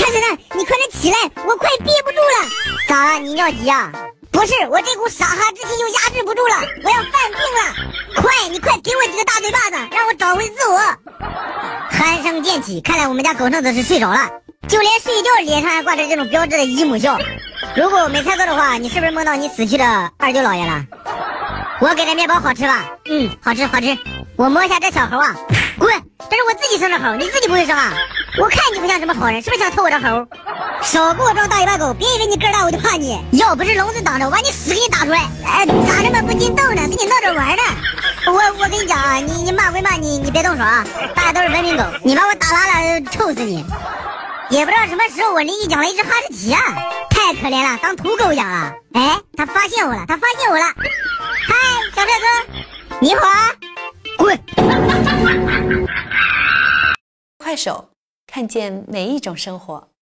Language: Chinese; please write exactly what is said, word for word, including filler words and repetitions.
子呢？你快点起来，我快憋不住了。咋？你尿急啊？不是，我这股傻哈之气又压制不住了，我要犯病了！快，你快给我几个大嘴巴子，让我找回自我。鼾声渐起，看来我们家狗剩子是睡着了，就连睡觉脸上还挂着这种标志的姨母笑。如果我没猜错的话，你是不是梦到你死去的二舅姥爷了？我给的面包好吃吧？嗯，好吃好吃。我摸一下这小猴啊，滚！这是我自己生的猴，你自己不会生啊？我看你不像什么好人，是不是想偷我的猴？少给我装大尾巴狗！别以为你个大我就怕你，要不是笼子挡着，我把你屎给你打出来！哎，咋这么不禁动呢？跟你闹着玩呢。我我跟你讲啊，你你骂归骂你，你别动手啊！大家都是文明狗，你把我打拉了，臭死你！也不知道什么时候我邻居养了一只哈士奇啊，太可怜了，当土狗养啊！哎，他发现我了，他发现我了！嗨，小帅哥，你好啊！滚！ 快手，看见每一种生活。